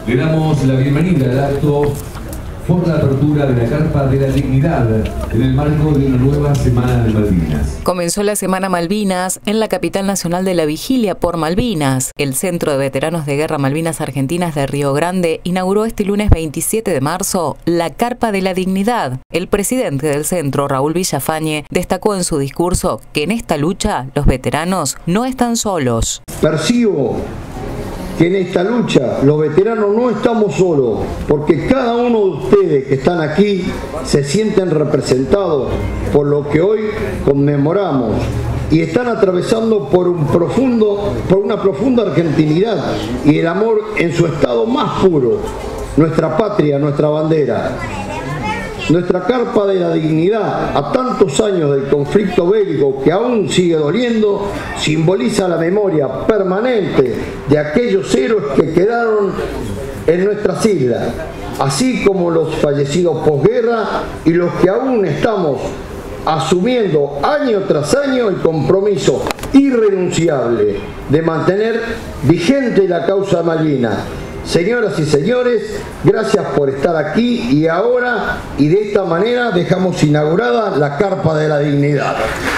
Le damos la bienvenida al acto por la apertura de la Carpa de la Dignidad en el marco de una nueva Semana de Malvinas. Comenzó la Semana Malvinas en la capital nacional de la Vigilia por Malvinas. El Centro de Veteranos de Guerra Malvinas Argentinas de Río Grande inauguró este lunes 27 de marzo la Carpa de la Dignidad. El presidente del centro, Raúl Villafañe, destacó en su discurso que en esta lucha los veteranos no están solos. Percibo que en esta lucha los veteranos no estamos solos, porque cada uno de ustedes que están aquí se sienten representados por lo que hoy conmemoramos y están atravesando por una profunda argentinidad y el amor en su estado más puro, nuestra patria, nuestra bandera. Nuestra Carpa de la Dignidad, a tantos años del conflicto bélico que aún sigue doliendo, simboliza la memoria permanente de aquellos héroes que quedaron en nuestras islas, así como los fallecidos posguerra y los que aún estamos asumiendo año tras año el compromiso irrenunciable de mantener vigente la causa Malvinas. Señoras y señores, gracias por estar aquí y ahora y de esta manera dejamos inaugurada la Carpa de la Dignidad.